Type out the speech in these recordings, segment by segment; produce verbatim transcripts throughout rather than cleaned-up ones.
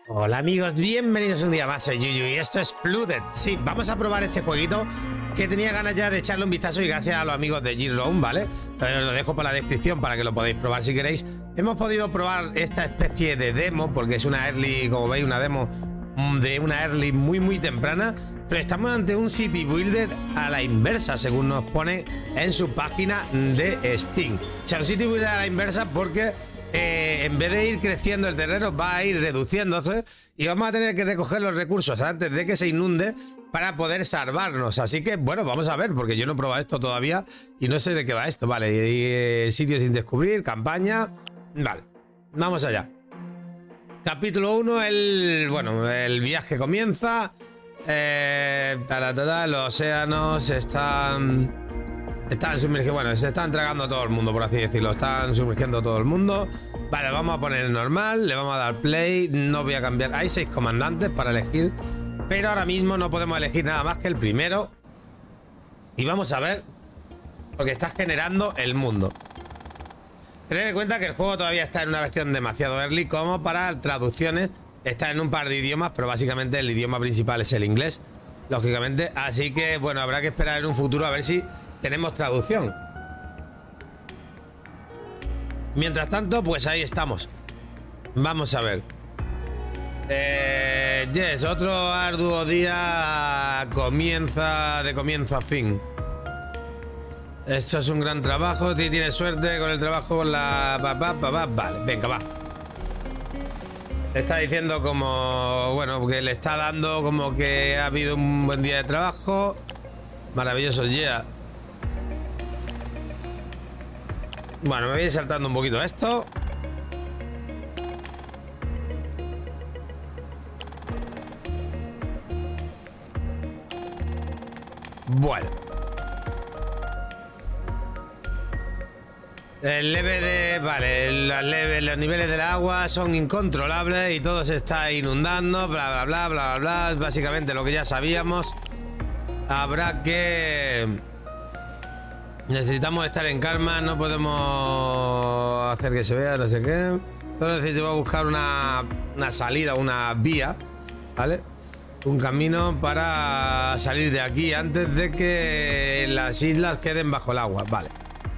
Hola amigos, bienvenidos un día más, soy Yuyu y esto es Flooded. Sí, vamos a probar este jueguito que tenía ganas ya de echarle un vistazo y gracias a los amigos de G-Roam, ¿vale? Eh, lo dejo por la descripción para que lo podáis probar si queréis. Hemos podido probar esta especie de demo porque es una early, como veis, una demo de una early muy muy temprana, pero estamos ante un city builder a la inversa, según nos pone en su página de Steam. O sea, un city builder a la inversa porque Eh, en vez de ir creciendo el terreno va a ir reduciéndose y vamos a tener que recoger los recursos antes de que se inunde para poder salvarnos. Así que bueno, vamos a ver, porque yo no he probado esto todavía y no sé de qué va esto. Vale, y, eh, sitios sin descubrir, campaña. Vale, vamos allá. Capítulo uno, el, bueno, el viaje comienza. eh, ta, ta, ta, Los océanos están... Están sumergiendo, bueno, se están tragando a todo el mundo, por así decirlo. Están sumergiendo a todo el mundo. Vale, vamos a poner normal, le vamos a dar play. No voy a cambiar. Hay seis comandantes para elegir, pero ahora mismo no podemos elegir nada más que el primero. Y vamos a ver, porque está generando el mundo. Tened en cuenta que el juego todavía está en una versión demasiado early como para traducciones. Está en un par de idiomas, pero básicamente el idioma principal es el inglés, lógicamente. Así que bueno, habrá que esperar en un futuro a ver si tenemos traducción. Mientras tanto, pues ahí estamos. Vamos a ver. Eh, yes, otro arduo día comienza de comienzo a fin. Esto es un gran trabajo. Tienes suerte con el trabajo con la... Pa, pa, pa, pa. Vale, venga, va. Está diciendo como... Bueno, que le está dando como que ha habido un buen día de trabajo. Maravilloso, yeah. Bueno, me voy a ir saltando un poquito esto. Bueno. El leve de... Vale, los, leve, los niveles del agua son incontrolables y todo se está inundando, bla, bla, bla, bla, bla, bla. Básicamente lo que ya sabíamos. Habrá que... Necesitamos estar en calma, no podemos hacer que se vea, no sé qué. Solo necesitamos buscar una, una salida, una vía, ¿vale? Un camino para salir de aquí antes de que las islas queden bajo el agua, vale.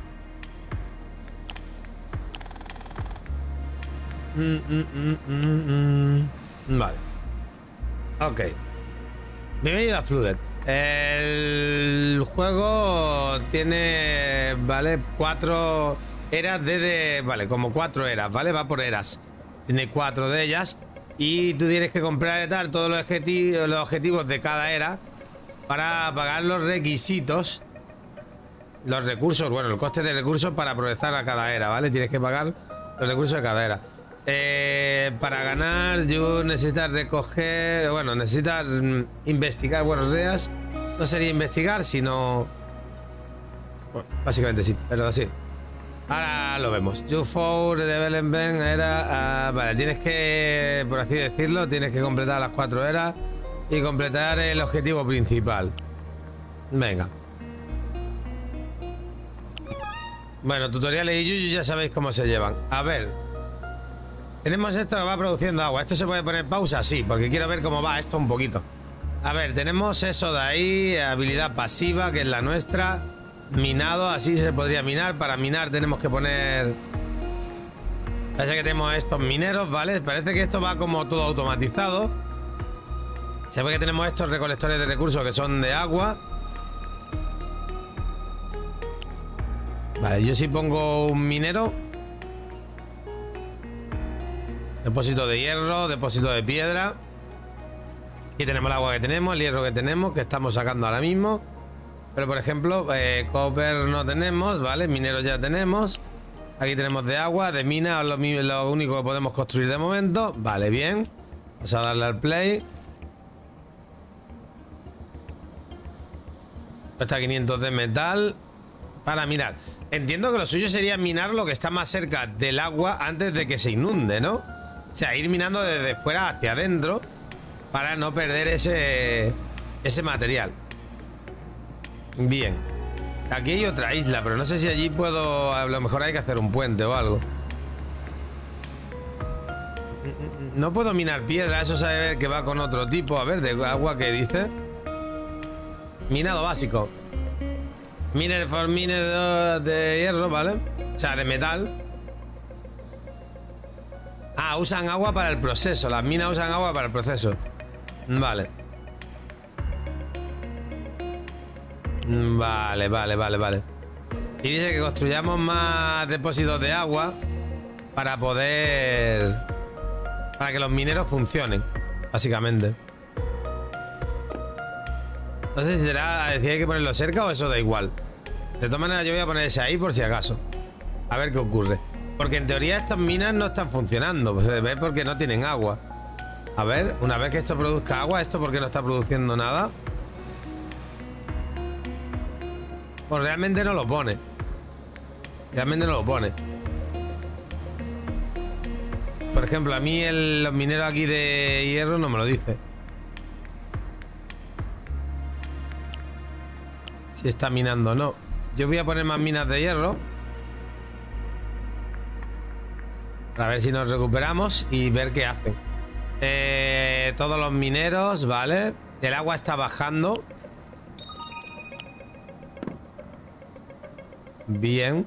Mm, mm, mm, mm, mm. Vale. Ok. Bienvenido a Flooded. El juego tiene, vale, cuatro eras de, de, vale, como cuatro eras, vale, va por eras. Tiene cuatro de ellas y tú tienes que comprar y tal todos los objetivos, los objetivos de cada era para pagar los requisitos, los recursos, bueno, el coste de recursos para progresar a cada era, vale. Tienes que pagar los recursos de cada era. Eh, para ganar, yo necesitas recoger, bueno, necesitas investigar buenos días. No sería investigar, sino... Bueno, básicamente sí, pero sí. Ahora lo vemos. You for development era... Uh, vale, tienes que, por así decirlo, tienes que completar las cuatro eras y completar el objetivo principal. Venga. Bueno, tutoriales y Yuyu ya sabéis cómo se llevan. A ver... Tenemos esto que va produciendo agua. ¿Esto se puede poner pausa? Sí, porque quiero ver cómo va esto un poquito. A ver, tenemos eso de ahí, habilidad pasiva, que es la nuestra. Minado, así se podría minar. Para minar tenemos que poner... Parece que tenemos estos mineros, ¿vale? Parece que esto va como todo automatizado. Se ve que tenemos estos recolectores de recursos que son de agua. Vale, yo sí pongo un minero. Depósito de hierro, depósito de piedra. Aquí tenemos el agua que tenemos, el hierro que tenemos, que estamos sacando ahora mismo. Pero por ejemplo, eh, copper no tenemos, ¿vale? Mineros ya tenemos. Aquí tenemos de agua, de mina, lo, lo único que podemos construir de momento. Vale, bien. Vamos a darle al play. Cuesta quinientos de metal. Para minar. Entiendo que lo suyo sería minar lo que está más cerca del agua antes de que se inunde, ¿no? O sea, ir minando desde fuera hacia adentro para no perder ese, ese material. Bien. Aquí hay otra isla, pero no sé si allí puedo... A lo mejor hay que hacer un puente o algo. No puedo minar piedra, eso sabe ver que va con otro tipo. A ver, de agua, ¿qué dice? Minado básico. Miner for miner de hierro, ¿vale? O sea, de metal. Ah, usan agua para el proceso. Las minas usan agua para el proceso. Vale. Vale, vale, vale, vale. Y dice que construyamos más depósitos de agua para poder... Para que los mineros funcionen, básicamente. No sé si será... Si hay que ponerlo cerca o eso da igual. De todas maneras yo voy a poner ese ahí por si acaso. A ver qué ocurre. Porque en teoría estas minas no están funcionando. Pues se ve porque no tienen agua. A ver, una vez que esto produzca agua, ¿esto por qué no está produciendo nada? Pues realmente no lo pone. Realmente no lo pone. Por ejemplo, a mí el, los mineros aquí de hierro no me lo dice. Si está minando o no. Yo voy a poner más minas de hierro. Para ver si nos recuperamos y ver qué hacen. Eh, todos los mineros, ¿vale? El agua está bajando. Bien.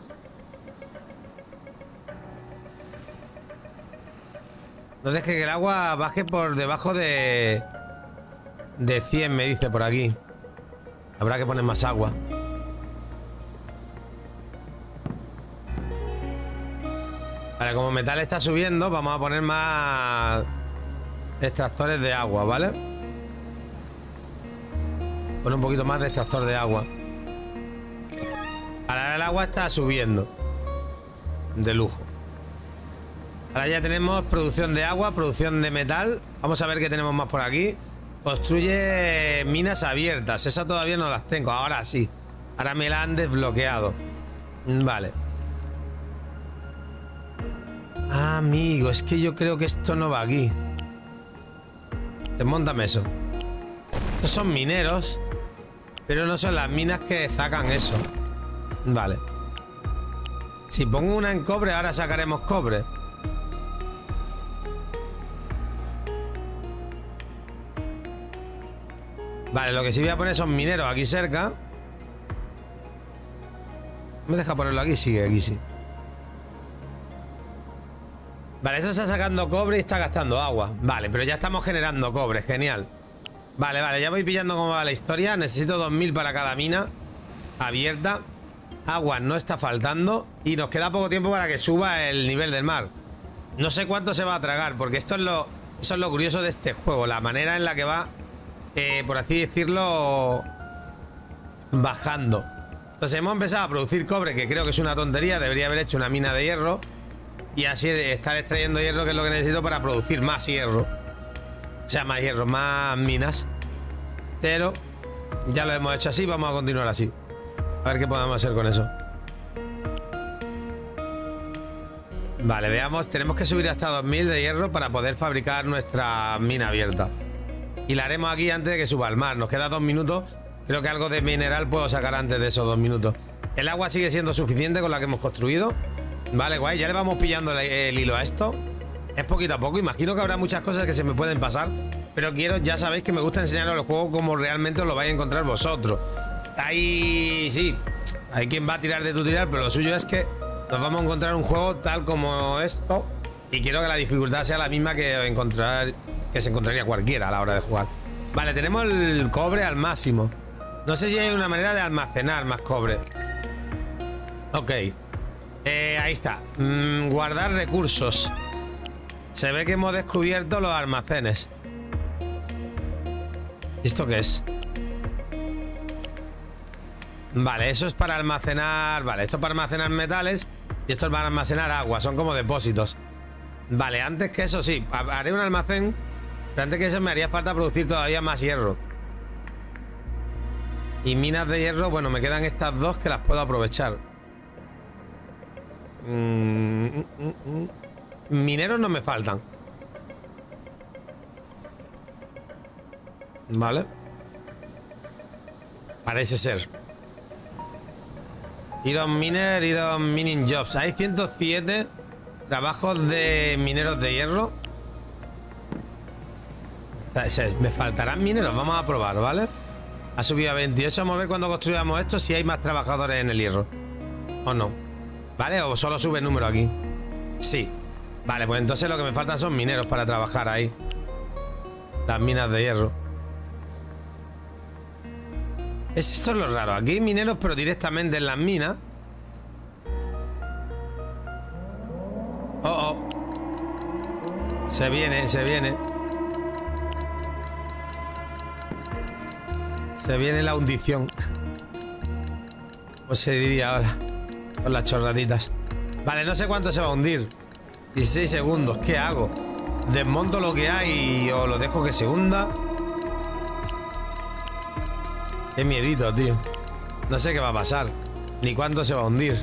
No deje que el agua baje por debajo de... De cien, me dice por aquí. Habrá que poner más agua. Vale, como metal está subiendo, vamos a poner más extractores de agua, ¿vale? Pone un poquito más de extractor de agua. Ahora el agua está subiendo. De lujo. Ahora ya tenemos producción de agua, producción de metal. Vamos a ver qué tenemos más por aquí. Construye minas abiertas. Esas todavía no las tengo. Ahora sí. Ahora me la han desbloqueado. Vale. Ah, amigo, es que yo creo que esto no va aquí. Desmóntame eso. Estos son mineros, pero no son las minas que sacan eso. Vale. Si pongo una en cobre, ahora sacaremos cobre. Vale, lo que sí voy a poner son mineros aquí cerca. ¿Me deja ponerlo aquí? Sí, aquí sí. Vale, esto está sacando cobre y está gastando agua. Vale, pero ya estamos generando cobre, genial. Vale, vale, ya voy pillando cómo va la historia. Necesito dos mil para cada mina abierta. Agua no está faltando. Y nos queda poco tiempo para que suba el nivel del mar. No sé cuánto se va a tragar, porque esto es lo, eso es lo curioso de este juego. La manera en la que va, eh, por así decirlo, bajando. Entonces hemos empezado a producir cobre, que creo que es una tontería. Debería haber hecho una mina de hierro y así estar extrayendo hierro, que es lo que necesito para producir más hierro. O sea, más hierro, más minas. Pero ya lo hemos hecho así, vamos a continuar así. A ver qué podemos hacer con eso. Vale, veamos, tenemos que subir hasta dos mil de hierro para poder fabricar nuestra mina abierta. Y la haremos aquí antes de que suba al mar. Nos queda dos minutos. Creo que algo de mineral puedo sacar antes de esos dos minutos. El agua sigue siendo suficiente con la que hemos construido. Vale, guay, ya le vamos pillando el, el hilo a esto. Es poquito a poco, imagino que habrá muchas cosas que se me pueden pasar, pero quiero, ya sabéis que me gusta enseñaros el juego como realmente os lo vais a encontrar vosotros. Ahí sí, hay quien va a tirar de tu tirar, pero lo suyo es que nos vamos a encontrar un juego tal como esto. Y quiero que la dificultad sea la misma que encontrar, que se encontraría cualquiera a la hora de jugar. Vale, tenemos el cobre al máximo. No sé si hay una manera de almacenar más cobre. Ok. Eh, ahí está. Mm, guardar recursos. Se ve que hemos descubierto los almacenes. ¿Esto qué es? Vale, eso es para almacenar... Vale, esto es para almacenar metales y esto es para almacenar agua. Son como depósitos. Vale, antes que eso sí, haré un almacén. Pero antes que eso me haría falta producir todavía más hierro. Y minas de hierro, bueno, me quedan estas dos que las puedo aprovechar. Mm, mm, mm. Mineros no me faltan. Vale. Parece ser. Iron Miner, Iron Mining Jobs. Hay ciento siete trabajos de mineros de hierro. Me faltarán mineros, vamos a probar, ¿vale? Ha subido a veintiocho, vamos a ver cuando construyamos esto si hay más trabajadores en el hierro. O no. ¿Vale? O solo sube el número aquí. Sí. Vale, pues entonces lo que me faltan son mineros para trabajar ahí. Las minas de hierro. Es esto es lo raro. Aquí hay mineros, pero directamente en las minas. Oh, oh. Se viene, se viene. Se viene la hundición. ¿Cómo se diría ahora? Con las chorraditas. Vale, no sé cuánto se va a hundir. dieciséis segundos. ¿Qué hago? ¿Desmonto lo que hay o lo dejo que se hunda? Qué miedito, tío. No sé qué va a pasar. Ni cuánto se va a hundir.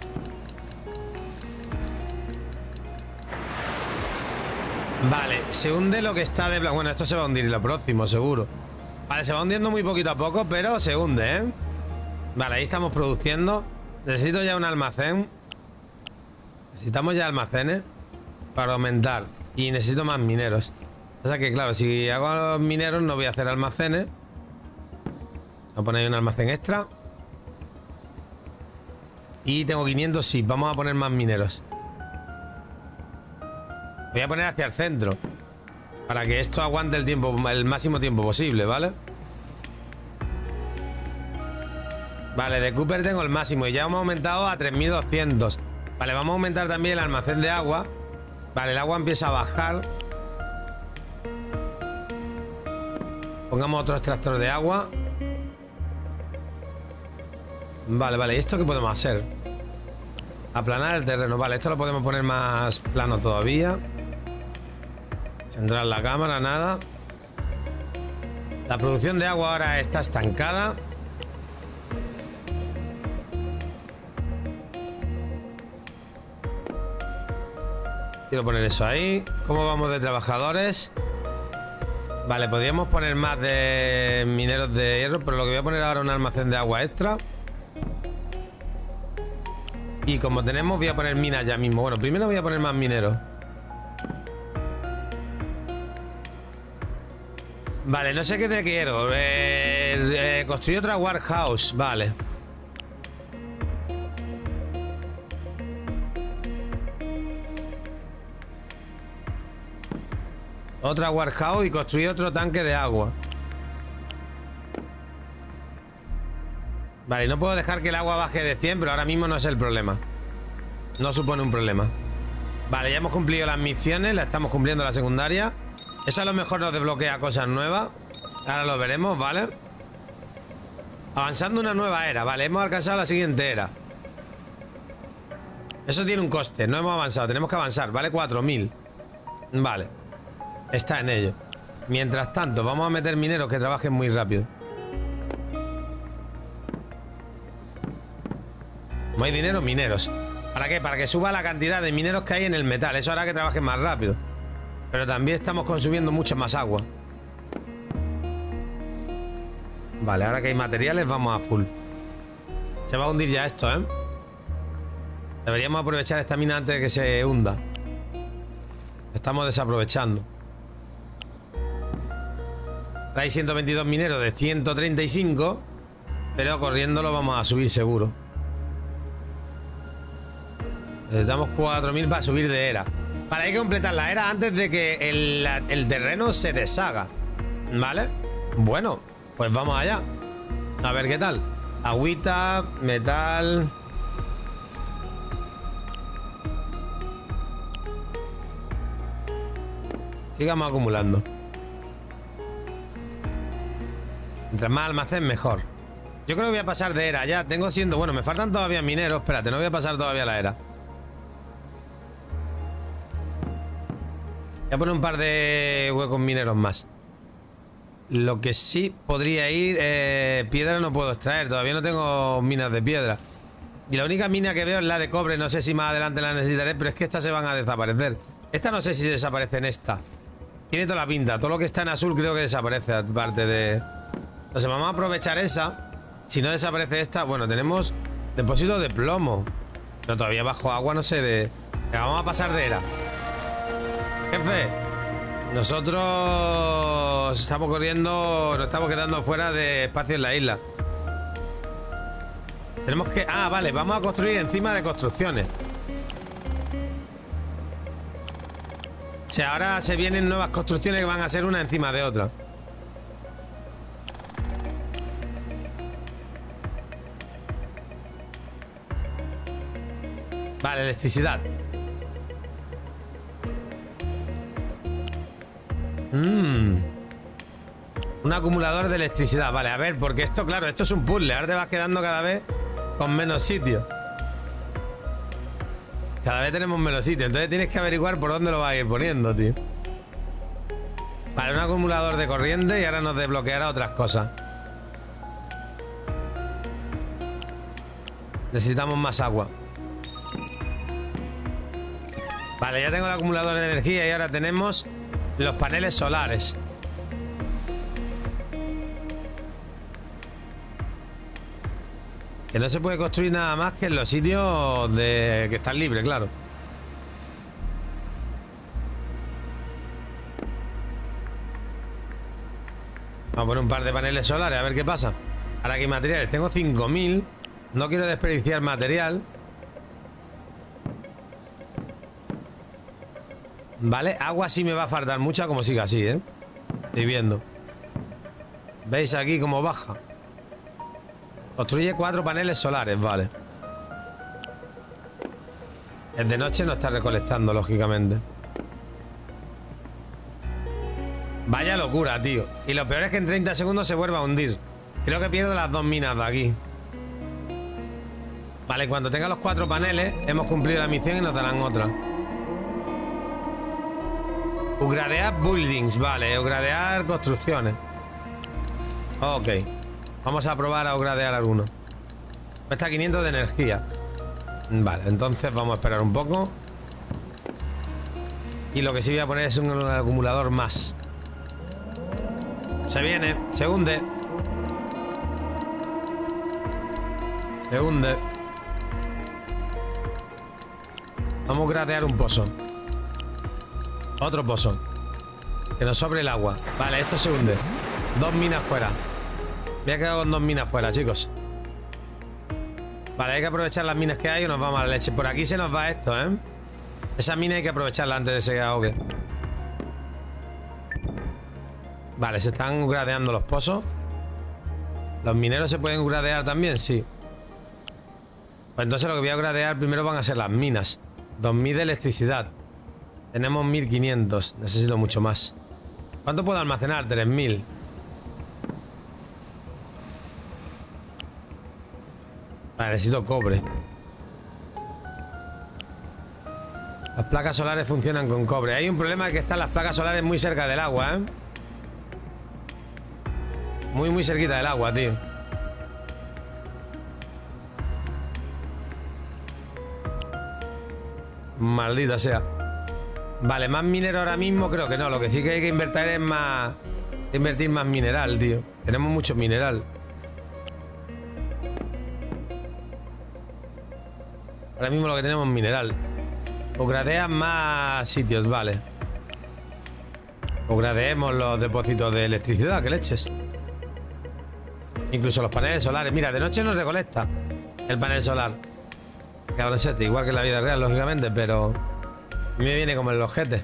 Vale, se hunde lo que está de blanco. Bueno, esto se va a hundir lo próximo, seguro. Vale, se va hundiendo muy poquito a poco, pero se hunde, ¿eh? Vale, ahí estamos produciendo. Necesito ya un almacén. Necesitamos ya almacenes para aumentar. Y necesito más mineros. O sea que, claro, si hago los mineros no voy a hacer almacenes. Voy a poner ahí un almacén extra. Y tengo quinientos, sí. Vamos a poner más mineros. Voy a poner hacia el centro. Para que esto aguante el tiempo, el máximo tiempo posible, ¿vale? Vale, de Cooper tengo el máximo y ya hemos aumentado a tres mil doscientos. Vale, vamos a aumentar también el almacén de agua. Vale, el agua empieza a bajar. Pongamos otro extractor de agua. Vale, vale, ¿y esto qué podemos hacer? Aplanar el terreno. Vale, esto lo podemos poner más plano todavía. Centrar la cámara, nada. La producción de agua ahora está estancada. Quiero poner eso ahí. ¿Cómo vamos de trabajadores? Vale, podríamos poner más de mineros de hierro, pero lo que voy a poner ahora es un almacén de agua extra. Y como tenemos, voy a poner minas ya mismo. Bueno, primero voy a poner más mineros. Vale, no sé qué te quiero. Eh, eh, construir otra warehouse. Vale. Otra warehouse y construir otro tanque de agua. Vale, no puedo dejar que el agua baje de cien, pero ahora mismo no es el problema. No supone un problema. Vale, ya hemos cumplido las misiones. La estamos cumpliendo la secundaria. Eso a lo mejor nos desbloquea cosas nuevas. Ahora lo veremos, ¿vale? Avanzando una nueva era. Vale, hemos alcanzado la siguiente era. Eso tiene un coste. No hemos avanzado, tenemos que avanzar. Vale, cuatro mil. Vale. Está en ello. Mientras tanto, vamos a meter mineros que trabajen muy rápido. ¿No hay dinero? Mineros. ¿Para qué? Para que suba la cantidad de mineros que hay en el metal. Eso hará que trabajen más rápido. Pero también estamos consumiendo mucha más agua. Vale, ahora que hay materiales, vamos a full. Se va a hundir ya esto, ¿eh? Deberíamos aprovechar esta mina antes de que se hunda. Estamos desaprovechando. Hay ciento veintidós mineros de ciento treinta y cinco. Pero corriendo lo vamos a subir seguro. Necesitamos cuatro mil para subir de era. Vale, hay que completar la era antes de que el, el terreno se deshaga. ¿Vale? Bueno, pues vamos allá. A ver qué tal. Agüita, metal. Sigamos acumulando. Mientras más almacén, mejor. Yo creo que voy a pasar de era ya. Tengo ciento... Bueno, me faltan todavía mineros. Espérate, no voy a pasar todavía la era. Voy a poner un par de huecos mineros más. Lo que sí podría ir... Eh, piedra no puedo extraer. Todavía no tengo minas de piedra. Y la única mina que veo es la de cobre. No sé si más adelante la necesitaré, pero es que estas se van a desaparecer. Esta no sé si desaparece en esta. Tiene toda la pinta. Todo lo que está en azul creo que desaparece, aparte de... Entonces vamos a aprovechar esa. Si no desaparece esta... Bueno, tenemos depósito de plomo. Pero todavía bajo agua no sé de... Vamos a pasar de era. Jefe, Nosotros estamos corriendo, nos estamos quedando fuera de espacio en la isla. Tenemos que... Ah, vale, vamos a construir encima de construcciones. O sea, ahora se vienen nuevas construcciones que van a ser una encima de otra. Vale, electricidad. Mmm. Un acumulador de electricidad. Vale, a ver, porque esto, claro, esto es un puzzle. Ahora te vas quedando cada vez con menos sitio. Cada vez tenemos menos sitio. Entonces tienes que averiguar por dónde lo vas a ir poniendo, tío. Vale, un acumulador de corriente y ahora nos desbloqueará otras cosas. Necesitamos más agua. Vale, ya tengo el acumulador de energía y ahora tenemos los paneles solares. Que no se puede construir nada más que en los sitios de que están libres, claro. Vamos a poner un par de paneles solares a ver qué pasa. Ahora que hay materiales, tengo cinco mil. No quiero desperdiciar material. Vale, agua sí me va a faltar mucha como siga así, ¿eh? Estoy viendo. ¿Veis aquí cómo baja? Construye cuatro paneles solares, vale. El de noche no está recolectando, lógicamente. Vaya locura, tío. Y lo peor es que en treinta segundos se vuelve a hundir. Creo que pierdo las dos minas de aquí. Vale, cuando tenga los cuatro paneles hemos cumplido la misión y nos darán otra. Upgradear buildings, vale, upgradear construcciones. Ok. Vamos a probar a upgradear alguno. Cuesta quinientos de energía. Vale, entonces vamos a esperar un poco. Y lo que sí voy a poner es un acumulador más. Se viene, se hunde. Se hunde. Vamos a upgradear un pozo. Otro pozo. Que nos sobre el agua. Vale, esto se hunde. Dos minas fuera. Me he quedado con dos minas fuera, chicos. Vale, hay que aprovechar las minas que hay o nos vamos a la leche. Por aquí se nos va esto, ¿eh? Esa mina hay que aprovecharla antes de que se ahogue. Vale, se están upgradeando los pozos. ¿Los mineros se pueden upgradear también? Sí. Pues entonces lo que voy a upgradear primero van a ser las minas. dos mil de electricidad. Tenemos mil quinientos. Necesito mucho más. ¿Cuánto puedo almacenar? tres mil. Vale, necesito cobre. Las placas solares funcionan con cobre. Hay un problema, que están las placas solares muy cerca del agua, ¿eh? Muy, muy cerquita del agua, tío. Maldita sea. Vale, más minero ahora mismo creo que no. Lo que sí que hay que invertir es más... Invertir más mineral, tío. Tenemos mucho mineral. Ahora mismo lo que tenemos es mineral. Upgradeas más sitios, vale. Upgradeemos los depósitos de electricidad, que leches. Incluso los paneles solares. Mira, de noche no recolecta el panel solar. Cabroncete, igual que en la vida real, lógicamente, pero a mí me viene como el ojete.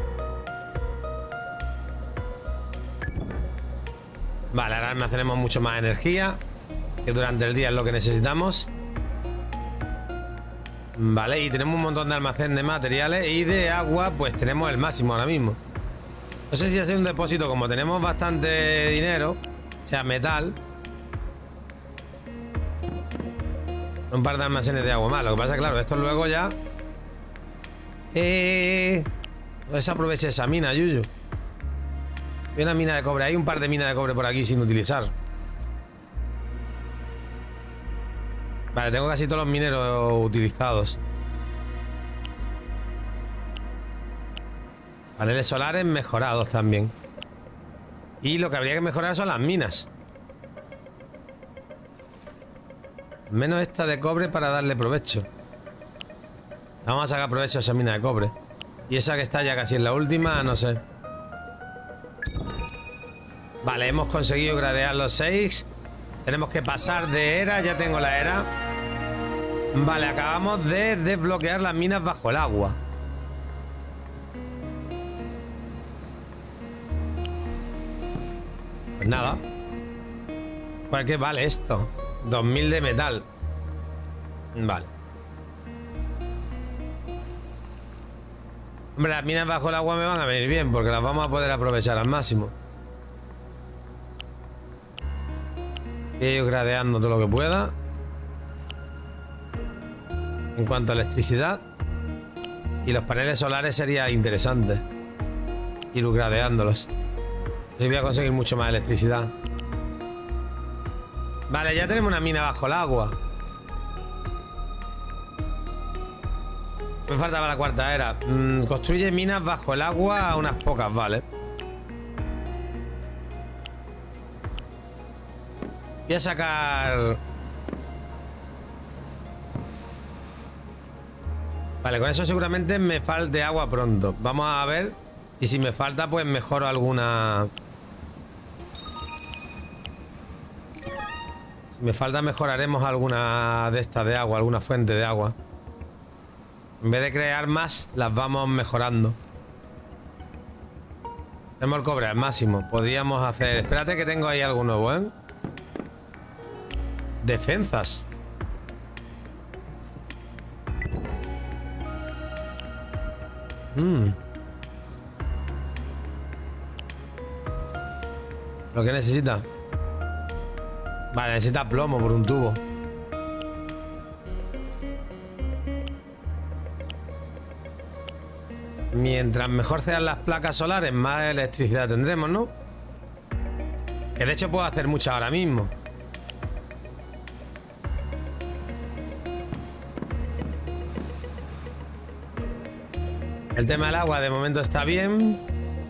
Vale, ahora almacenemos mucho más energía, que durante el día es lo que necesitamos. Vale, y tenemos un montón de almacén de materiales y de agua, pues tenemos el máximo ahora mismo. No sé si hacer un depósito, como tenemos bastante dinero, o sea, metal. Un par de almacenes de agua más. Lo que pasa es que, claro, esto luego ya... Eh... Pues aproveche esa mina, Yuyu. Hay una mina de cobre. Hay un par de minas de cobre por aquí sin utilizar. Vale, tengo casi todos los mineros utilizados. Paneles solares mejorados también. Y lo que habría que mejorar son las minas. Menos esta de cobre para darle provecho. Vamos a sacar provecho a esa mina de cobre. Y esa que está ya casi en la última, no sé. Vale, hemos conseguido gradear los seis. Tenemos que pasar de era. Ya tengo la era. Vale, acabamos de desbloquear las minas bajo el agua. Pues nada. ¿Para qué vale esto? dos mil de metal. Vale. Hombre, las minas bajo el agua me van a venir bien porque las vamos a poder aprovechar al máximo. Y ir gradeando todo lo que pueda. En cuanto a electricidad. Y los paneles solares sería interesante ir gradeándolos. Así voy a conseguir mucho más electricidad. Vale, ya tenemos una mina bajo el agua. Me faltaba la cuarta era. Mm, construye minas bajo el agua, unas pocas, vale. Voy a sacar... Vale, con eso seguramente me falte agua pronto. Vamos a ver. Y si me falta, pues mejoro alguna... Si me falta, mejoraremos alguna de estas de agua, alguna fuente de agua. En vez de crear más, las vamos mejorando. Tenemos el cobre al máximo. Podríamos hacer... Espérate que tengo ahí algo nuevo, ¿eh? Defensas. Mm. ¿Lo que necesita? Vale, necesita plomo por un tubo. Mientras mejor sean las placas solares, más electricidad tendremos, ¿no? Que de hecho puedo hacer mucha ahora mismo. El tema del agua de momento está bien.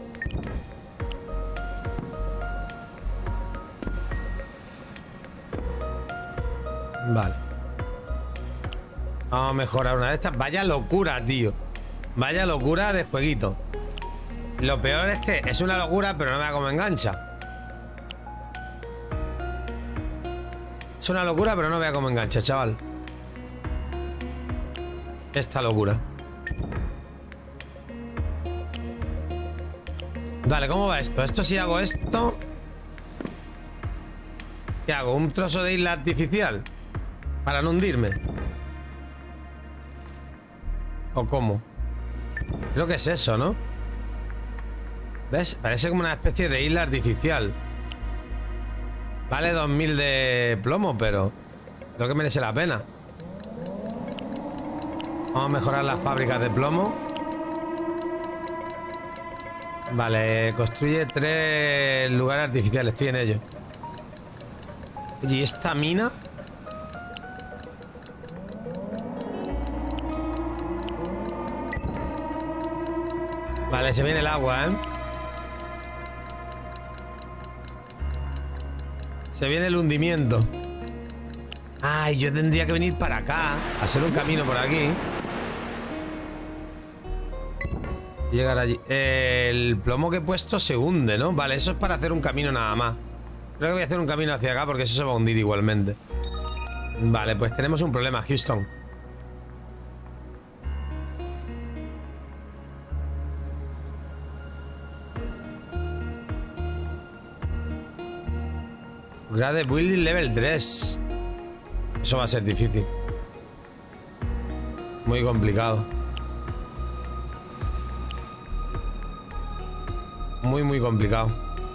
Vale. Vamos a mejorar una de estas. Vaya locura, tío. Vaya locura de jueguito. Lo peor es que es una locura, pero no me da como engancha. Es una locura, pero no vea cómo engancha, chaval. Esta locura. Vale, ¿cómo va esto? Esto si hago esto... ¿Qué hago? ¿Un trozo de isla artificial? Para no hundirme. ¿O cómo? Creo que es eso, ¿no? ¿Ves? Parece como una especie de isla artificial. Vale dos mil de plomo, pero creo que merece la pena. Vamos a mejorar las fábricas de plomo. Vale, construye tres lugares artificiales. Estoy en ello. Oye, ¿y esta mina? Vale, se viene el agua, ¿eh? Se viene el hundimiento. Ay, yo tendría que venir para acá. Hacer un camino por aquí. Y llegar allí. Eh, el plomo que he puesto se hunde, ¿no? Vale, eso es para hacer un camino nada más. Creo que voy a hacer un camino hacia acá porque eso se va a hundir igualmente. Vale, pues tenemos un problema, Houston. Grade Building Level tres. Eso va a ser difícil. Muy complicado. Muy, muy complicado.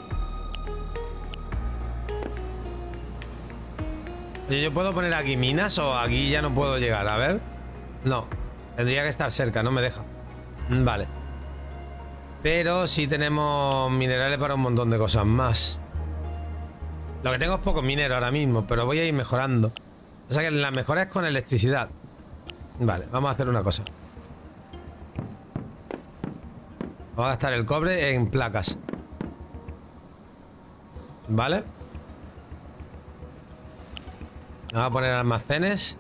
¿Yo puedo poner aquí minas o aquí ya no puedo llegar? A ver. No. Tendría que estar cerca, no me deja. Vale. Pero sí tenemos minerales para un montón de cosas más. Lo que tengo es poco minero ahora mismo, pero voy a ir mejorando. O sea que la mejora es con electricidad. Vale, vamos a hacer una cosa. Vamos a gastar el cobre en placas. Vale. Vamos a poner almacenes.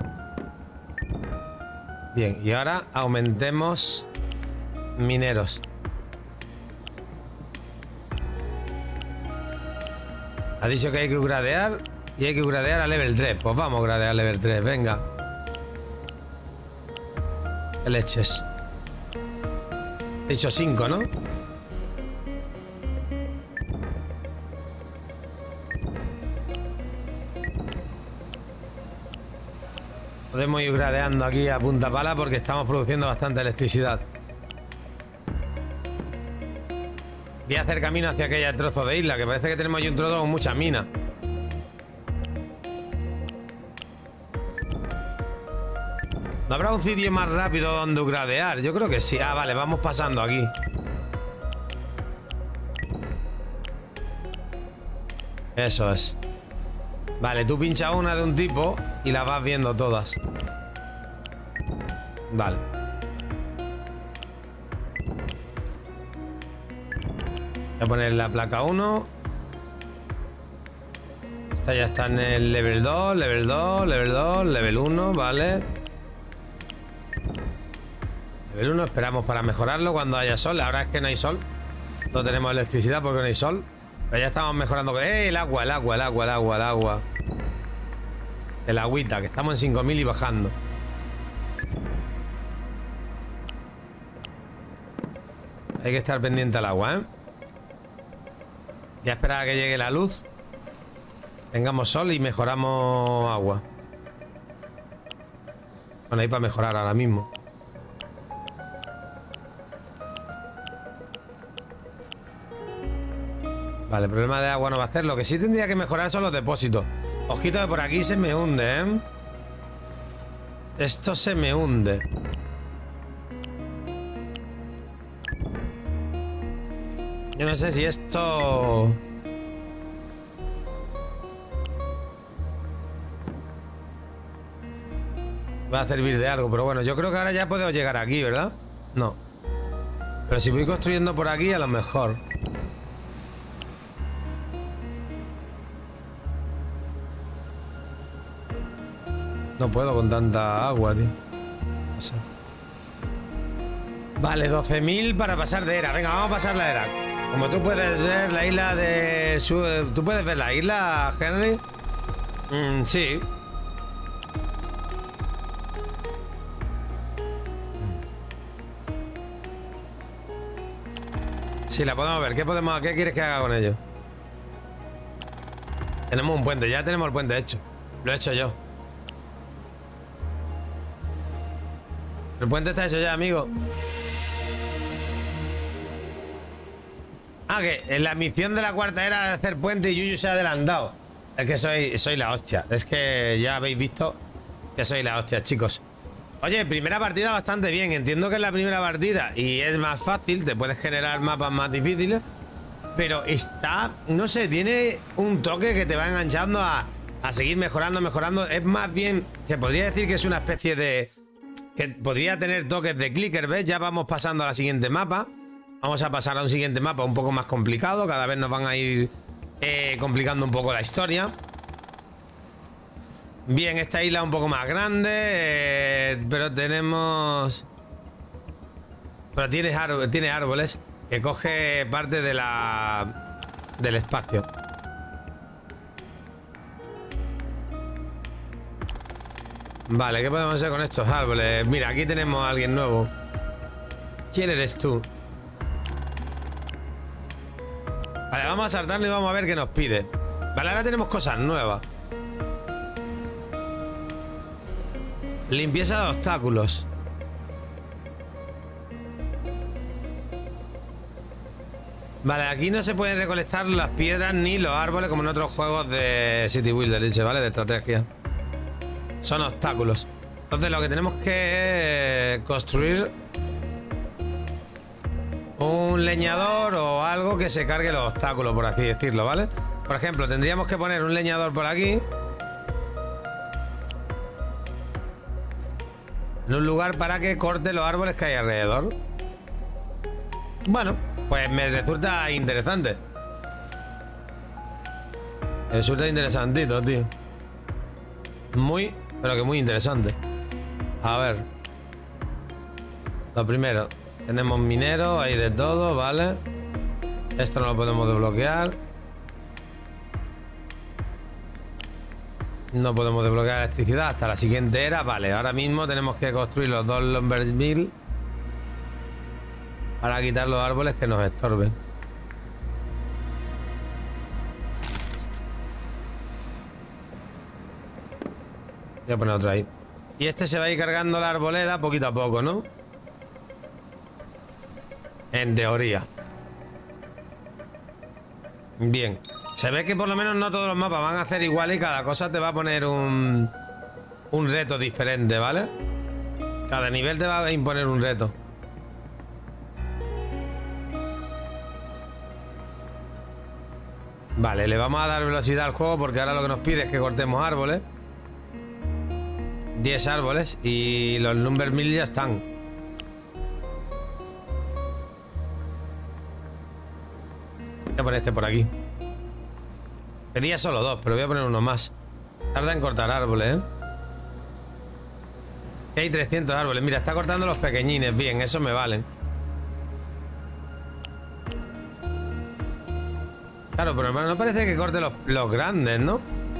Bien, y ahora aumentemos mineros. Ha dicho que hay que gradear y hay que gradear a level tres. Pues vamos a gradear a level tres, venga. ¿Qué leches? He dicho cinco, ¿no? Podemos ir gradeando aquí a punta pala porque estamos produciendo bastante electricidad. Voy a hacer camino hacia aquella trozo de isla, que parece que tenemos ahí un trozo con muchas minas. ¿No habrá un sitio más rápido donde gradear? Yo creo que sí. Ah, vale, vamos pasando aquí. Eso es. Vale, tú pinchas una de un tipo y las vas viendo todas. Vale. Voy a poner la placa uno. Esta ya está en el level dos, level dos, level dos, level uno, vale. Level uno, esperamos para mejorarlo cuando haya sol. Ahora es que no hay sol. No tenemos electricidad porque no hay sol. Pero ya estamos mejorando. ¡Eh! El agua, el agua, el agua, el agua, el agua. El agüita, que estamos en cinco mil y bajando. Hay que estar pendiente al agua, ¿eh? Voy a esperar a que llegue la luz. Tengamos sol y mejoramos agua. Bueno, ahí para mejorar ahora mismo. Vale, el problema de agua no va a hacer. Lo que sí tendría que mejorar son los depósitos. Ojito que por aquí se me hunde, ¿eh? Esto se me hunde. Yo no sé si esto... va a servir de algo, pero bueno, yo creo que ahora ya puedo llegar aquí, ¿verdad? No. Pero si voy construyendo por aquí, a lo mejor. No puedo con tanta agua, tío. No sé. Vale, doce mil para pasar de era. Venga, vamos a pasar la era. Como tú puedes ver la isla de... Su... ¿Tú puedes ver la isla, Henry? Mm, sí. Sí, la podemos ver. ¿Qué podemos... ¿Qué quieres que haga con ello? Tenemos un puente. Ya tenemos el puente hecho. Lo he hecho yo. El puente está hecho ya, amigo. Ah, que en la misión de la cuarta era hacer puente y Yuyu se ha adelantado. Es que soy, soy la hostia. Es que ya habéis visto que soy la hostia, chicos. Oye, primera partida bastante bien. Entiendo que es la primera partida y es más fácil. Te puedes generar mapas más difíciles. Pero está, no sé, tiene un toque que te va enganchando a, a seguir mejorando, mejorando. Es más bien, se podría decir que es una especie de... que podría tener toques de clicker, ¿ves? Ya vamos pasando a la siguiente mapa. Vamos a pasar a un siguiente mapa un poco más complicado. Cada vez nos van a ir eh, complicando un poco la historia. Bien, esta isla es un poco más grande, eh, pero tenemos... Pero tiene, árboles, tiene árboles que coge parte de la... del espacio. Vale, ¿qué podemos hacer con estos árboles? Mira, aquí tenemos a alguien nuevo. ¿Quién eres tú? Vale, vamos a saltarlo y vamos a ver qué nos pide. Vale, ahora tenemos cosas nuevas. Limpieza de obstáculos. Vale, aquí no se pueden recolectar las piedras ni los árboles como en otros juegos de City Builder, dice, ¿vale? De estrategia. Son obstáculos. Entonces lo que tenemos que construir un leñador o algo que se cargue los obstáculos, por así decirlo, ¿vale? Por ejemplo, tendríamos que poner un leñador por aquí. En un lugar para que corte los árboles que hay alrededor. Bueno, pues me resulta interesante. Me resulta interesantito, tío. Muy, pero que muy interesante. A ver. Lo primero, tenemos mineros, hay de todo, ¿vale? Esto no lo podemos desbloquear. No podemos desbloquear electricidad hasta la siguiente era. Vale, ahora mismo tenemos que construir los dos lumber mill para quitar los árboles que nos estorben. Voy a poner otro ahí. Y este se va a ir cargando la arboleda poquito a poco, ¿no? En teoría. Bien. Se ve que por lo menos no todos los mapas van a hacer igual y cada cosa te va a poner un, un reto diferente, ¿vale? Cada nivel te va a imponer un reto. Vale, le vamos a dar velocidad al juego porque ahora lo que nos pide es que cortemos árboles. diez árboles y los lumber mill ya están. Voy a poner este por aquí. Pedía solo dos, pero voy a poner uno más. Tarda en cortar árboles, ¿eh? Hay trescientos árboles. Mira, está cortando los pequeñines. Bien, eso me valen. Claro, pero no parece que corte los, los grandes, ¿no?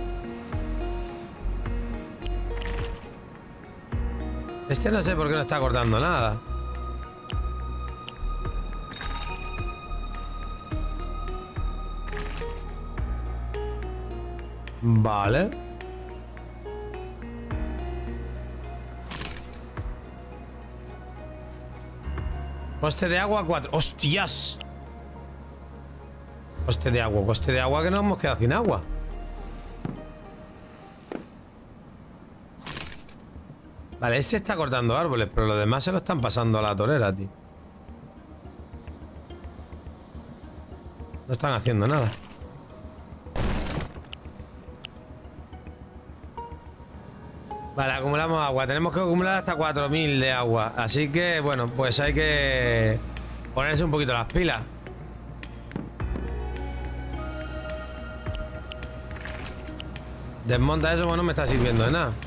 Este no sé por qué no está cortando nada. Vale. Coste de agua cuatro. ¡Hostias! Coste de agua, coste de agua que nos hemos quedado sin agua. Vale, este está cortando árboles, pero los demás se lo están pasando a la torera, tío. No están haciendo nada. Vale, acumulamos agua. Tenemos que acumular hasta cuatro mil de agua. Así que, bueno, pues hay que ponerse un poquito las pilas. Desmonta eso, bueno, no me está sirviendo de nada.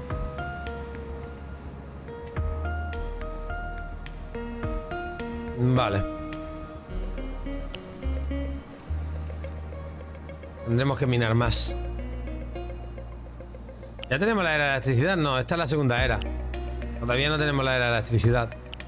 Vale. Tendremos que minar más. ¿Ya tenemos la era de la electricidad? No, esta es la segunda era. Todavía no tenemos la era de la electricidad.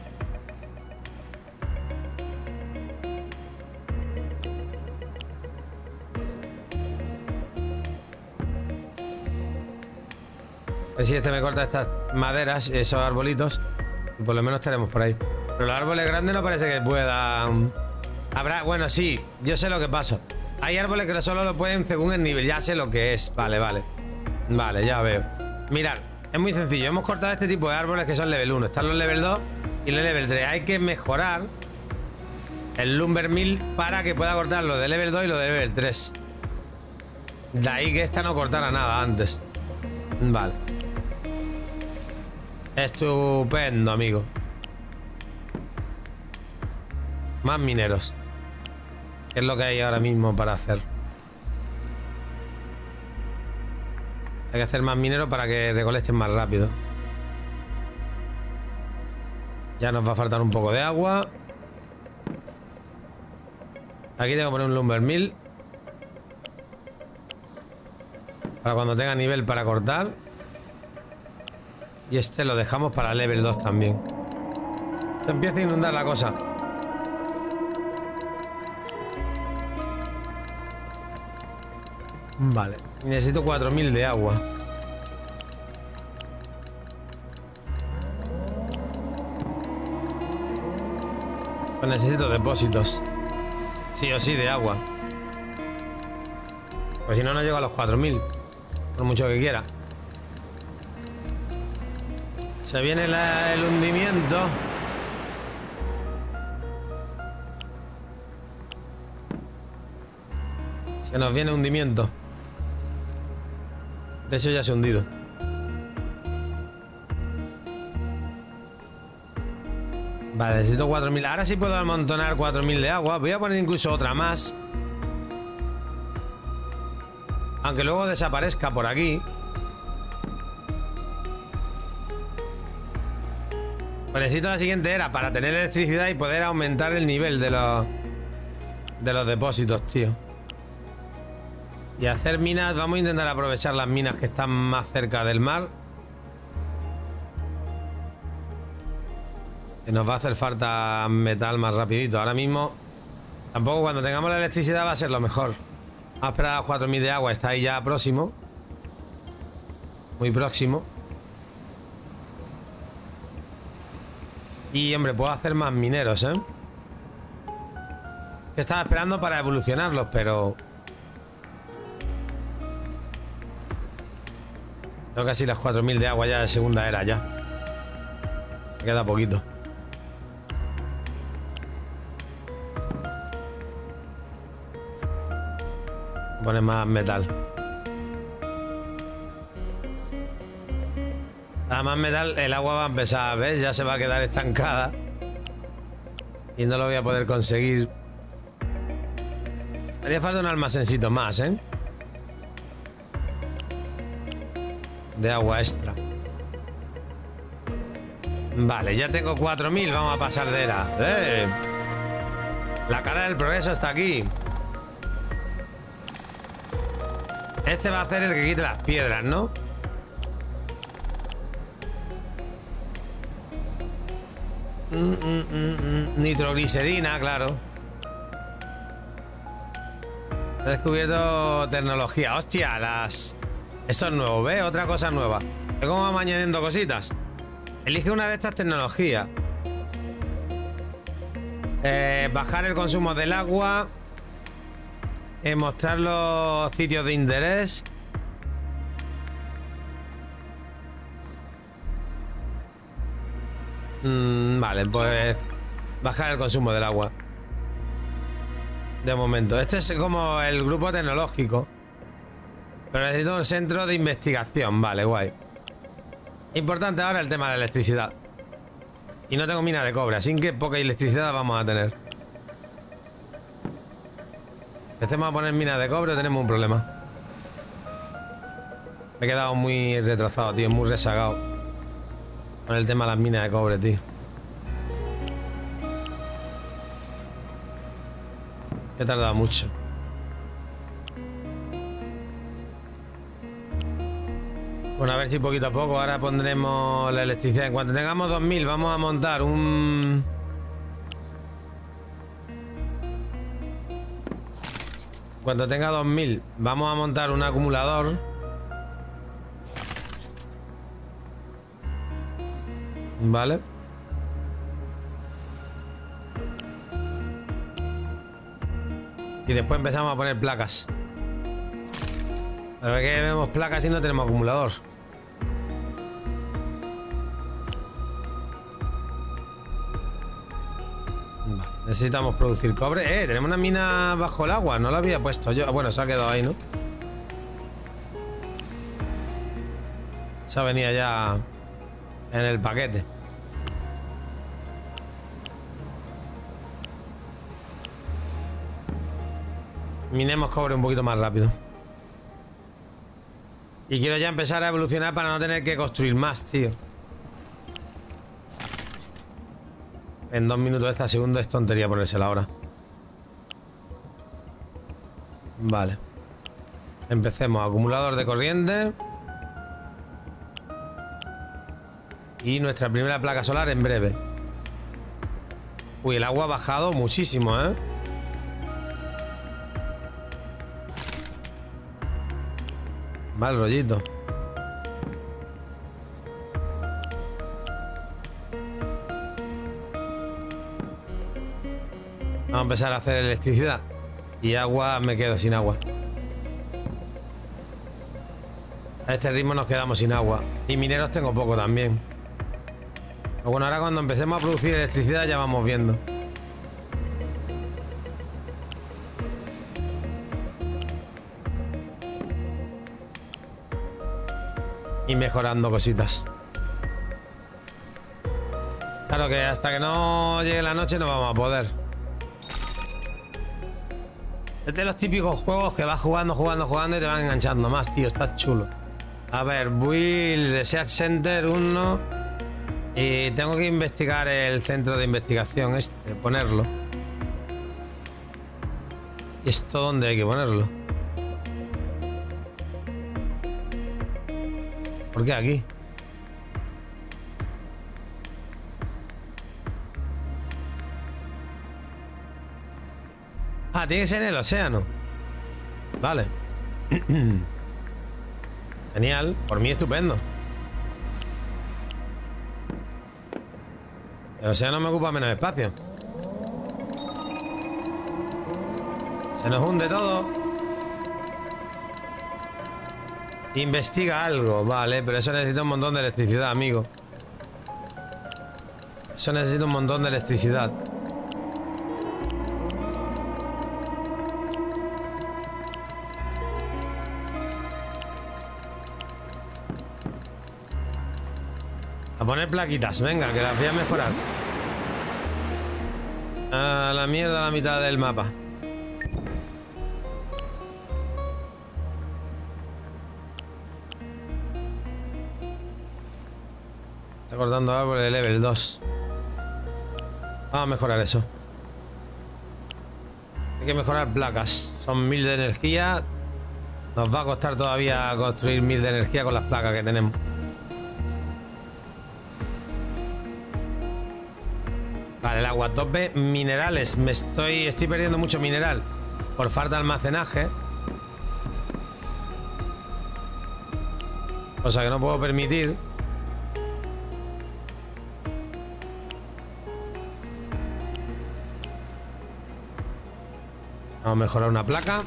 A ver si este me corta estas maderas, esos arbolitos, y por lo menos estaremos por ahí. Pero los árboles grandes no parece que puedan... Habrá... Bueno, sí, yo sé lo que pasa. Hay árboles que solo lo pueden según el nivel. Ya sé lo que es. Vale, vale. Vale, ya veo. Mirad, es muy sencillo. Hemos cortado este tipo de árboles que son level uno. Están los level dos y los level tres. Hay que mejorar el lumber mill para que pueda cortar los de level dos y los de level tres. De ahí que esta no cortara nada antes. Vale. Estupendo, amigo. Más mineros. ¿Qué es lo que hay ahora mismo para hacer? Hay que hacer más mineros para que recolecten más rápido. Ya nos va a faltar un poco de agua. Aquí tengo que poner un lumber mill para cuando tenga nivel para cortar. Y este lo dejamos para level dos también. Se empieza a inundar la cosa. Vale, necesito cuatro mil de agua. Pues necesito depósitos. Sí o sí de agua. Pues si no, no llego a los cuatro mil. Por mucho que quiera. Se viene la, el hundimiento. Se nos viene hundimiento. De hecho ya se ha hundido. Vale, necesito cuatro mil. Ahora sí puedo amontonar cuatro mil de agua. Voy a poner incluso otra más. Aunque luego desaparezca por aquí. Pues necesito la siguiente era para tener electricidad y poder aumentar el nivel de los, de los depósitos, tío. Y hacer minas, vamos a intentar aprovechar las minas que están más cerca del mar. Que nos va a hacer falta metal más rapidito. Ahora mismo, tampoco cuando tengamos la electricidad va a ser lo mejor. Vamos a esperar a los cuatro mil de agua, está ahí ya próximo. Muy próximo. Y hombre, puedo hacer más mineros, ¿eh? Que estaba esperando para evolucionarlos, pero... Tengo casi las cuatro mil de agua ya de segunda era ya. Me queda poquito. Poner más metal. Nada más metal, el agua va a empezar, ¿ves? Ya se va a quedar estancada. Y no lo voy a poder conseguir. Haría falta un almacencito más, ¿eh? De agua extra. Vale, ya tengo cuatro mil. Vamos a pasar de era. ¡Eh! La cara del progreso está aquí. Este va a ser el que quite las piedras, ¿no? Mm, mm, mm, mm. Nitroglicerina, claro. He descubierto tecnología. Hostia, las... Esto es nuevo, ¿ves? Otra cosa nueva. ¿Ves cómo vamos añadiendo cositas? Elige una de estas tecnologías. Eh, bajar el consumo del agua. Eh, mostrar los sitios de interés. Mm, vale, pues bajar el consumo del agua. De momento. Este es como el grupo tecnológico. Pero necesito un centro de investigación. Vale, guay. Importante ahora el tema de la electricidad. Y no tengo mina de cobre, así que poca electricidad vamos a tener. Empecemos a poner minas de cobre, tenemos un problema. Me he quedado muy retrasado, tío, muy rezagado con el tema de las minas de cobre, tío. He tardado mucho. Bueno, a ver si poquito a poco. Ahora pondremos la electricidad. En cuanto tengamos dos mil, vamos a montar un... Cuando tenga dos mil, vamos a montar un acumulador. Vale. Y después empezamos a poner placas. A ver que vemos placas y no tenemos acumulador. Vale, necesitamos producir cobre. Eh, tenemos una mina bajo el agua. No la había puesto yo. Bueno, se ha quedado ahí, ¿no? Esa venía ya en el paquete. Minemos cobre un poquito más rápido. Y quiero ya empezar a evolucionar para no tener que construir más, tío. En dos minutos esta segunda es tontería ponérsela ahora. Vale. Empecemos. Acumulador de corriente. Y nuestra primera placa solar en breve. Uy, el agua ha bajado muchísimo, ¿eh? Mal rollito. Vamos a empezar a hacer electricidad. Y agua, me quedo sin agua. A este ritmo nos quedamos sin agua. Y mineros tengo poco también. Pero bueno, ahora cuando empecemos a producir electricidad ya vamos viendo. Y mejorando cositas. Claro que hasta que no llegue la noche no vamos a poder. Es de los típicos juegos que vas jugando, jugando, jugando y te van enganchando más, tío. Está chulo. A ver, Build Research Center uno. Y tengo que investigar el centro de investigación este, ponerlo. ¿Y esto dónde hay que ponerlo? ¿Por qué aquí? Ah, tiene que ser en el océano. Vale. Genial. Por mí estupendo. El océano me ocupa menos espacio. Se nos hunde todo. Investiga algo. Vale, pero eso necesita un montón de electricidad, amigo. Eso necesita un montón de electricidad. A poner plaquitas, venga, que las voy a mejorar. A la mierda, a la mitad del mapa. Está cortando árboles de level dos. Vamos a mejorar eso. Hay que mejorar placas. Son mil de energía. Nos va a costar todavía construir mil de energía con las placas que tenemos. Vale, el agua tope. Minerales. Me estoy, estoy perdiendo mucho mineral por falta de almacenaje. Cosa que no puedo permitir. Vamos a mejorar una placa.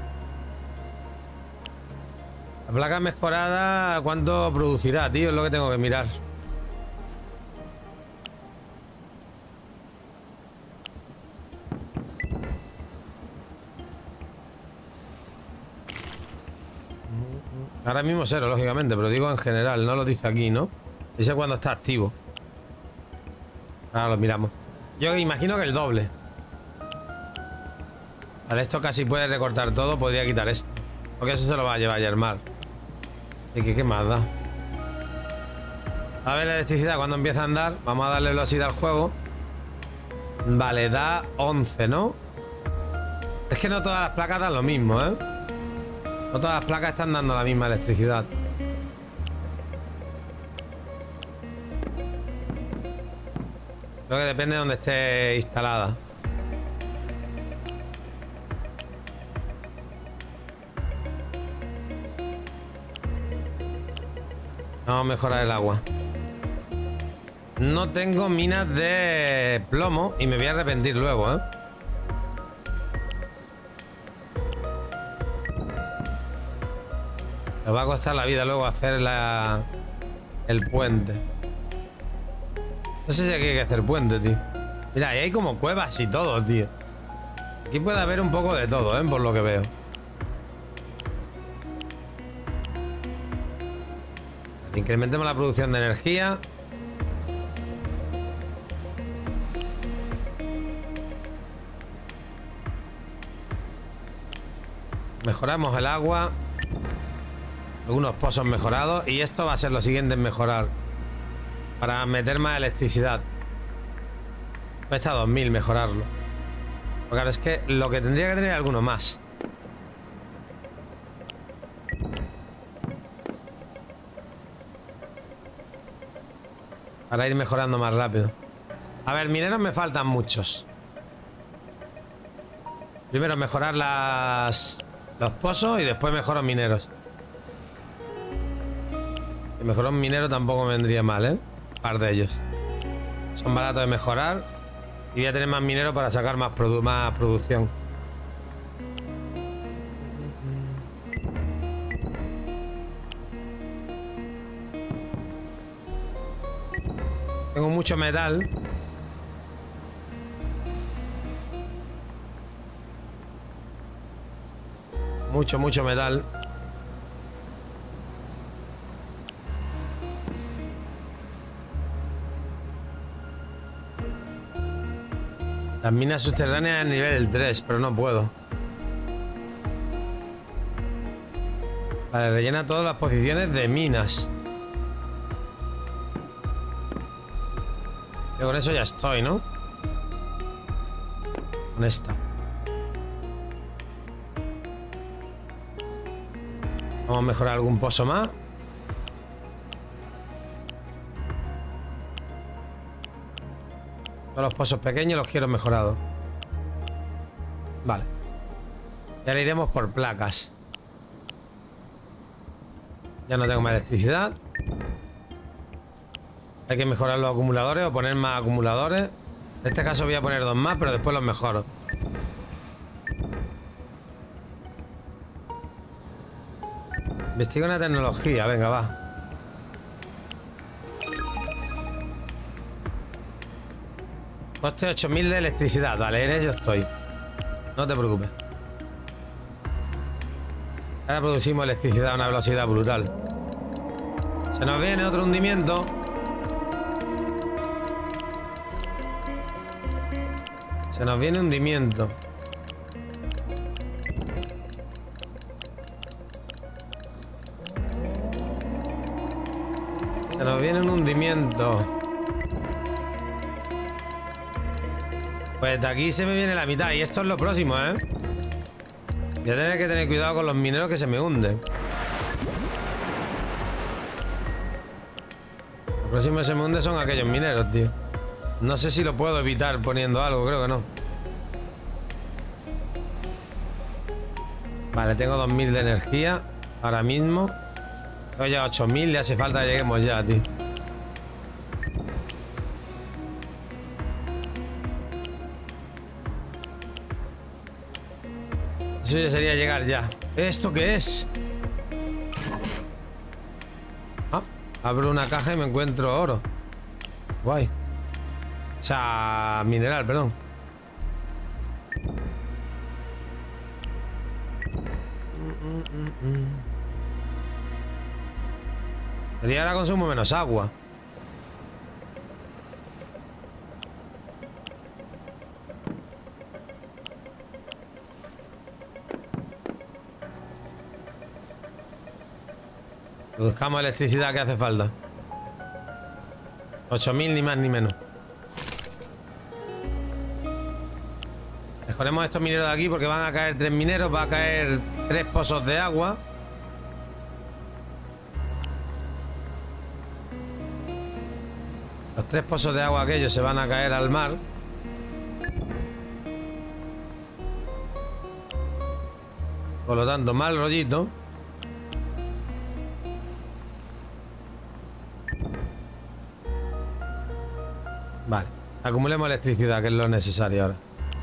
La placa mejorada, ¿cuánto producirá, tío? Es lo que tengo que mirar. Ahora mismo cero, lógicamente, pero digo en general, no lo dice aquí, ¿no? Dice cuando está activo. Ahora lo miramos. Yo imagino que el doble. Vale, esto casi puede recortar todo, podría quitar esto. Porque eso se lo va a llevar Yermar. Así que, ¿qué más da? A ver la electricidad cuando empieza a andar. Vamos a darle velocidad al juego. Vale, da once, ¿no? Es que no todas las placas dan lo mismo, ¿eh? No todas las placas están dando la misma electricidad. Creo que depende de donde esté instalada. Vamos a mejorar el agua. No tengo minas de plomo y me voy a arrepentir luego, ¿eh? Me va a costar la vida luego hacer la... el puente. No sé si aquí hay que hacer puente, tío. Mira, ahí hay como cuevas y todo, tío. Aquí puede haber un poco de todo, ¿eh? Por lo que veo. Incrementemos la producción de energía. Mejoramos el agua. Algunos pozos mejorados. Y esto va a ser lo siguiente en mejorar. Para meter más electricidad. Cuesta dos mil mejorarlo. Porque claro, es que lo que tendría que tener es alguno más. Para ir mejorando más rápido. A ver, mineros me faltan muchos. Primero mejorar las... los pozos y después mejoro mineros. Y mejorar un minero tampoco me vendría mal, ¿eh? Un par de ellos. Son baratos de mejorar. Y voy a tener más minero para sacar más, produ más producción. Tengo mucho metal. Mucho, mucho metal. Las minas subterráneas a nivel tres, pero no puedo. Vale, rellena todas las posiciones de minas. Yo con eso ya estoy, ¿no? Con esta. Vamos a mejorar algún pozo más. Todos los pozos pequeños los quiero mejorados. Vale. Ya le iremos por placas. Ya no tengo más electricidad. Hay que mejorar los acumuladores o poner más acumuladores. En este caso voy a poner dos más, pero después los mejoro. Investiga una tecnología, venga, va. Coste ocho mil de electricidad, vale, en ello estoy. No te preocupes. Ahora producimos electricidad a una velocidad brutal. Se nos viene otro hundimiento. Se nos viene hundimiento. Se nos viene un hundimiento. Pues de aquí se me viene la mitad. Y esto es lo próximo, ¿eh? Voy a tener que tener cuidado con los mineros que se me hunden. Lo próximo que se me hunde son aquellos mineros, tío. No sé si lo puedo evitar poniendo algo, creo que no. Vale, tengo dos mil de energía ahora mismo. Tengo ya ocho mil, le hace falta que lleguemos ya, tío. Eso ya sería llegar ya. ¿Esto qué es? Ah, abro una caja y me encuentro oro. Guay. O sea, mineral, perdón. El día ahora consumo menos agua. Buscamos electricidad que hace falta. ocho mil ni más ni menos. Mejoremos estos mineros de aquí porque van a caer tres mineros, va a caer tres pozos de agua. Los tres pozos de agua aquellos se van a caer al mar. Por lo tanto, mal rollito. Vale, acumulemos electricidad, que es lo necesario ahora.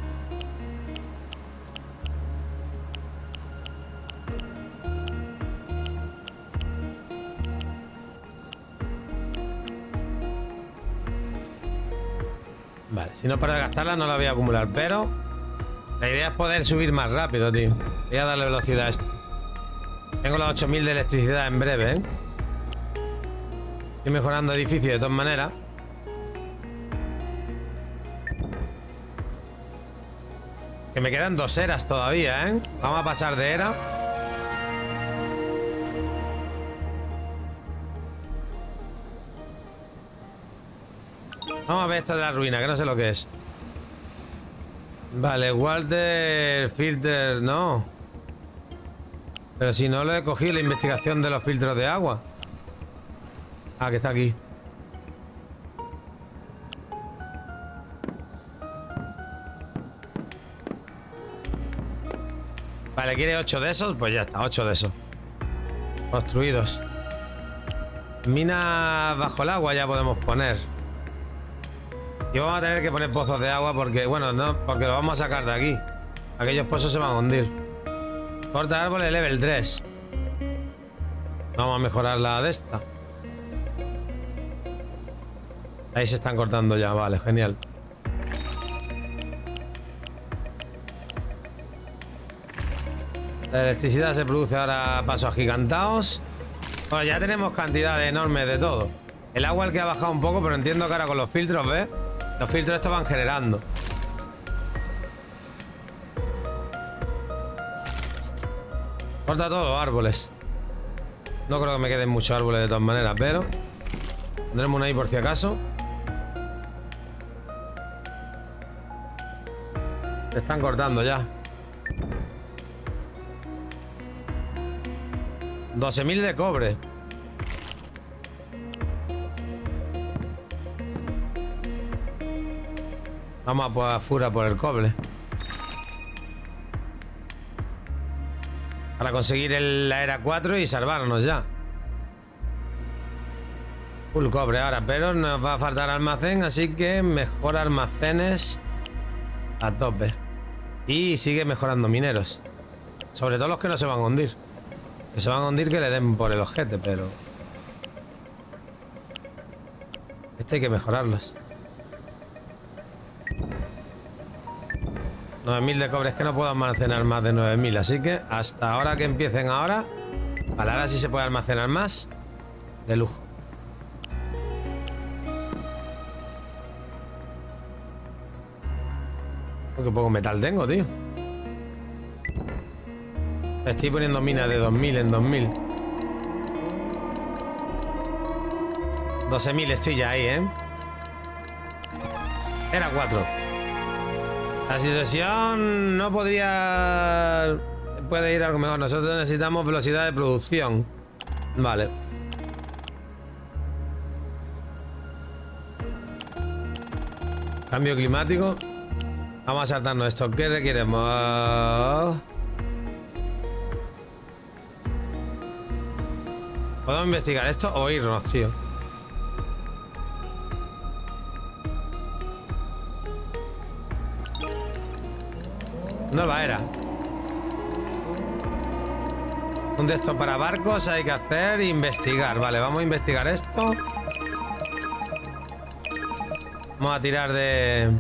Vale, si no para de gastarla no la voy a acumular, pero la idea es poder subir más rápido, tío. Voy a darle velocidad a esto. Tengo los ocho mil de electricidad en breve, ¿eh? Estoy mejorando edificios de todas maneras. Que me quedan dos eras todavía, ¿eh? Vamos a pasar de era. Vamos a ver esto de la ruina, que no sé lo que es. Vale, Walter Filter, no. Pero si no lo he cogido, la investigación de los filtros de agua. Ah, que está aquí. Vale, ¿quiere ocho de esos? Pues ya está, ocho de esos. Construidos. Minas bajo el agua ya podemos poner. Y vamos a tener que poner pozos de agua porque, bueno, no, porque lo vamos a sacar de aquí. Aquellos pozos se van a hundir. Corta árboles level tres. Vamos a mejorar la de esta. Ahí se están cortando ya, vale, genial. La electricidad se produce ahora a pasos agigantados. Bueno, ya tenemos cantidades enormes de todo. El agua el que ha bajado un poco, pero entiendo que ahora con los filtros, ¿ves? Los filtros estos van generando. Corta todos los árboles. No creo que me queden muchos árboles de todas maneras, pero tendremos uno ahí por si acaso. Se están cortando ya. doce mil de cobre. Vamos a por afuera por el cobre. Para conseguir el, la era cuatro y salvarnos ya. Full cobre ahora, pero nos va a faltar almacén, así que mejor almacenes a tope. Y sigue mejorando mineros. Sobre todo los que no se van a hundir. Que se van a hundir que le den por el ojete, pero... Este hay que mejorarlos. nueve mil de cobre, es que no puedo almacenar más de nueve mil, así que hasta ahora que empiecen ahora. Vale, ahora sí se puede almacenar más. De lujo. Qué poco metal tengo, tío. Estoy poniendo minas de dos mil en dos mil. doce mil estoy ya ahí, ¿eh? Era cuatro. La situación no podría... Puede ir algo mejor. Nosotros necesitamos velocidad de producción. Vale. Cambio climático. Vamos a saltarnos esto. ¿Qué requeremos? ¿Podemos investigar esto o irnos, tío? Nueva era. Un de estos para barcos hay que hacer investigar. Vale, vamos a investigar esto. Vamos a tirar de...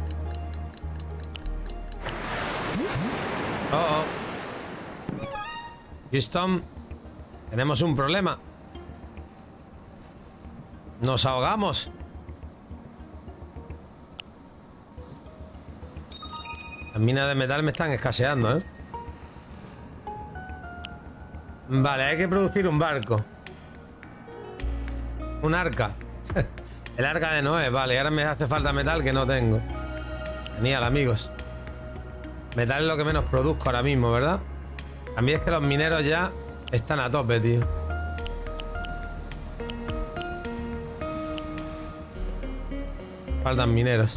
Oh, oh. Houston, tenemos un problema. Nos ahogamos. Las minas de metal me están escaseando, ¿eh? Vale, hay que producir un barco. Un arca. El arca de Noé, vale. Ahora me hace falta metal que no tengo. Genial, amigos. Metal es lo que menos produzco ahora mismo, ¿verdad? También es que los mineros ya están a tope, tío. Faltan mineros.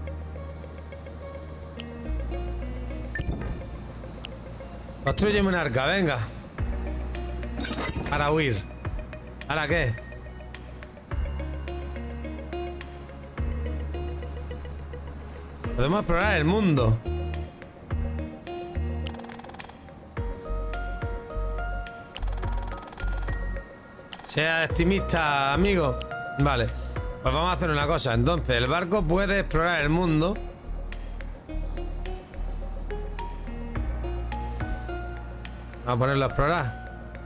Construyeme un arca, venga. Para huir. ¿Ahora qué? Podemos explorar el mundo. Sea optimista, amigo. Vale. Pues vamos a hacer una cosa. Entonces, el barco puede explorar el mundo. Vamos a ponerlo a explorar.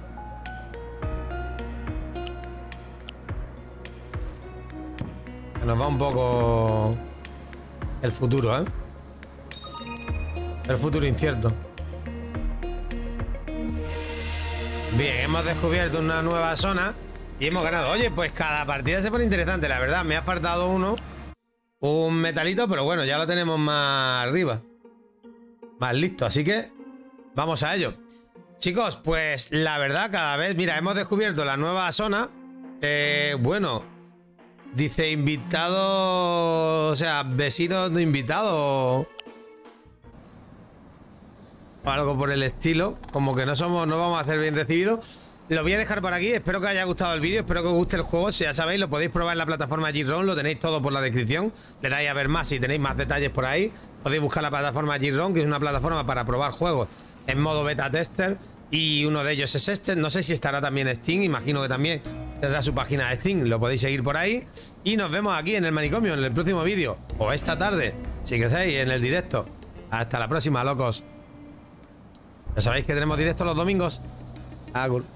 Que nos va un poco el futuro, ¿eh? El futuro incierto. Bien, hemos descubierto una nueva zona y hemos ganado. Oye, pues cada partida se pone interesante, la verdad. Me ha faltado uno, un metalito, pero bueno, ya lo tenemos más arriba. Más listo, así que vamos a ello. Chicos, pues la verdad, cada vez... Mira, hemos descubierto la nueva zona. Eh, bueno, dice invitado... O sea, vecinos no invitados... O algo por el estilo. Como que no somos, no vamos a hacer bien recibidos. Lo voy a dejar por aquí. Espero que os haya gustado el vídeo. Espero que os guste el juego. Si ya sabéis, lo podéis probar en la plataforma G-Roam. Lo tenéis todo por la descripción. Le dais a ver más si tenéis más detalles por ahí. Podéis buscar la plataforma G-Roam, que es una plataforma para probar juegos en modo beta tester. Y uno de ellos es este. No sé si estará también en Steam. Imagino que también tendrá su página de Steam. Lo podéis seguir por ahí. Y nos vemos aquí en el manicomio en el próximo vídeo. O esta tarde, si queréis, en el directo. Hasta la próxima, locos. Ya sabéis que tenemos directo los domingos. Agur.